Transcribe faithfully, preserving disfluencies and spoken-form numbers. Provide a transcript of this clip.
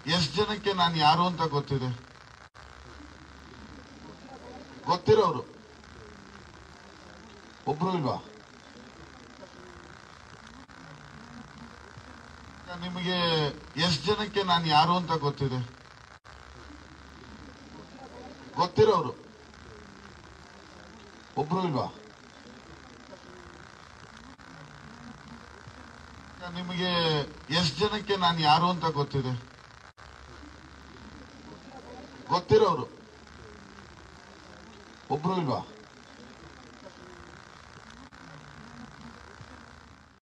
ಎಷ್ಟು ಜನಕ್ಕೆ ನಾನು ಯಾರು ಅಂತ ಗೊತ್ತಿದೆ? ಗೊತ್ತಿರೋರು ಒಬ್ರು ಇಲ್ವಾ? ನಿಮಗೆ ಎಷ್ಟು ಜನಕ್ಕೆ ನಾನು ಯಾರು ಅಂತ ಗೊತ್ತಿದೆ? ಗೊತ್ತಿರೋರು ಒಬ್ರು ಇಲ್ವಾ? ನಿಮಗೆ ಎಷ್ಟು ಜನಕ್ಕೆ ನಾನು ಯಾರು ಅಂತ ಗೊತ್ತಿದೆ? ಗೊತ್ತಿರೋರು ಒಬ್ರು ಇಲ್ವಾ?